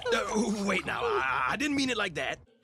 Wait now, I didn't mean it like that.